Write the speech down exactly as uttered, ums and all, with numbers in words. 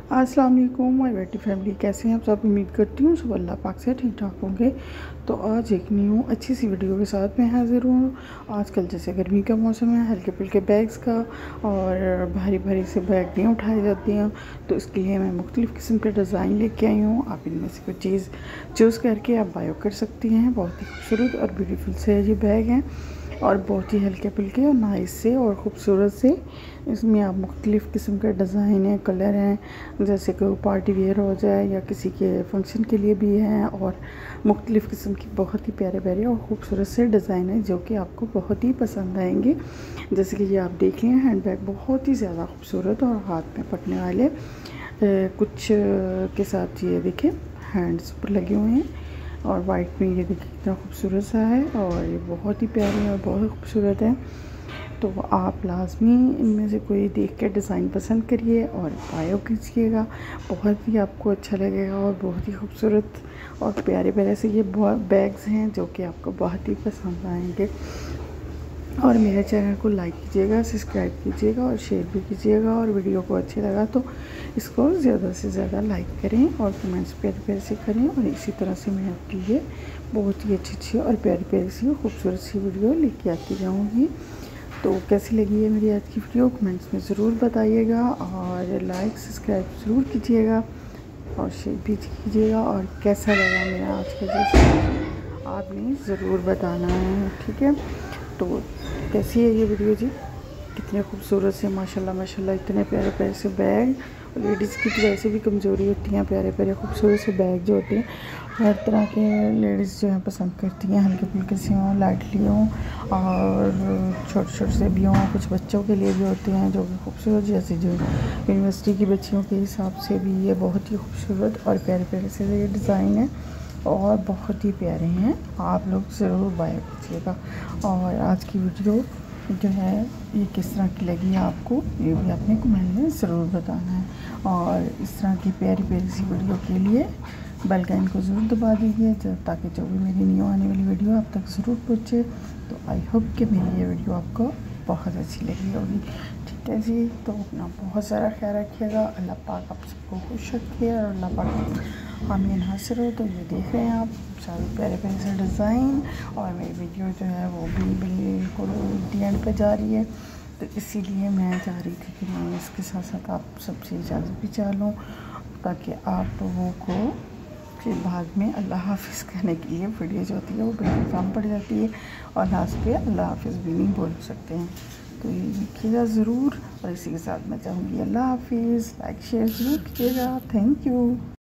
अस्सलाम वालेकुम माय बेटी फैमिली, कैसे हैं आप सब। उम्मीद करती हूँ सब अल्लाह पाक से ठीक ठाक होंगे। तो आज एक न्यू अच्छी सी वीडियो के साथ मैं हाज़िर हूँ। आजकल जैसे गर्मी का मौसम है, हल्के फुल्के बैग्स का और भारी भारी से बैग नहीं उठाए जाते हैं, तो इसके लिए मैं मुख्तलिफ़ किस्म के डिज़ाइन लेके आई हूँ। आप इनमें से कोई चीज़ चूज़ करके आप बायो कर सकती हैं। बहुत ही खूबसूरत और ब्यूटीफुल से ये बैग हैं और बहुत ही हल्के फुल्के और नाइस से और ख़ूबसूरत से। इसमें आप मुख्तलिफ़ किस्म के डिज़ाइन हैं, कलर हैं, जैसे कि पार्टी वेयर हो जाए या किसी के फंक्शन के लिए भी हैं, और मुख्तलिफ़ किस्म की बहुत ही प्यारे प्यारे और ख़ूबसूरत से डिज़ाइन हैं जो कि आपको बहुत ही पसंद आएंगे। जैसे कि ये आप देख लें, हैंड बैग बहुत ही ज़्यादा खूबसूरत और हाथ में पड़ने वाले कुछ के साथ ये देखें हैंड्स पर लगे हुए हैं, और वाइट में ये देखिए कितना खूबसूरत सा है और ये बहुत ही प्यारे और बहुत खूबसूरत है। तो आप लाजमी इनमें से कोई देख के डिज़ाइन पसंद करिए और बायो कीजिएगा, बहुत ही आपको अच्छा लगेगा और बहुत ही खूबसूरत और प्यारे प्यारे से ये बैग्स हैं जो कि आपको बहुत ही पसंद आएंगे। और मेरे चैनल को लाइक कीजिएगा, सब्सक्राइब कीजिएगा और शेयर भी कीजिएगा, और वीडियो को अच्छी लगा तो इसको ज़्यादा से ज़्यादा लाइक करें और कमेंट्स प्यारे प्यारे से करें। और इसी तरह से मैं आपके लिए बहुत ही अच्छी अच्छी और प्यारी प्यारी सी खूबसूरत सी वीडियो लेके आती जाऊँगी। तो कैसी लगी है मेरी आज की वीडियो कमेंट्स में ज़रूर बताइएगा, और लाइक सब्सक्राइब ज़रूर कीजिएगा और शेयर भी कीजिएगा। और कैसा लगा मेरा आज का जैसे आपने ज़रूर बताना है, ठीक है। तो कैसी है ये वीडियो जी, कितने खूबसूरत से माशाल्लाह माशाल्लाह इतने प्यारे प्यारे से बैग। लेडीज़ की तो वैसे भी कमज़ोरी होती हैं, प्यारे प्यारे खूबसूरत से बैग जो होते हैं हर तरह के लेडीज़ जो हैं पसंद करती हैं, हल्के फुल्के से हों, लाइटली हों और छोटे छोटे से भी हों। कुछ बच्चों के लिए भी होते हैं जो कि खूबसूरत, जैसे जो यूनिवर्सिटी की बच्चियों के हिसाब से भी ये बहुत ही खूबसूरत और प्यारे प्यारे से ये डिज़ाइन है और बहुत ही प्यारे हैं। आप लोग ज़रूर बाय कीजिएगा। और आज की वीडियो जो है ये किस तरह की लगी आपको, ये भी आपने कमेंट में ज़रूर बताना है। और इस तरह की प्यारी प्यारी सी वीडियो के लिए बेल आइकन को ज़रूर दबा दीजिए, ताकि जो भी मेरी न्यू आने वाली वीडियो आप तक ज़रूर पहुँचे। तो आई होप कि मेरी ये वीडियो आपको बहुत अच्छी लगी होगी, ठीक है जी। तो अपना बहुत सारा ख्याल रखिएगा, अल्लाह पाक आप सबको खुश रखिए और अल्लाह पाक आमीन हासिल हो। तो ये देख रहे हैं आप सारे प्यारे प्यारे से डिज़ाइन, और मेरी वीडियो जो है वो भी बिल्कुल दी एंड पे जा रही है, तो इसीलिए मैं चाह रही थी कि मैं इसके साथ साथ आप सबसे इजाज़त भी चाह लूँ, ताकि आप लोगों को फिर बाद में अल्लाह हाफ़िज़ कहने के लिए वीडियो जो होती है वो बिल्कुल कम पड़ जाती है, और लास्ट पे अल्लाह हाफ़िज़ भी नहीं बोल सकते हैं। तो ये लिखिएगा ज़रूर, और इसी के साथ मैं चाहूँगी अल्लाह हाफ़िज़। लाइक शेयर ज़रूर कीजिएगा। Thank you.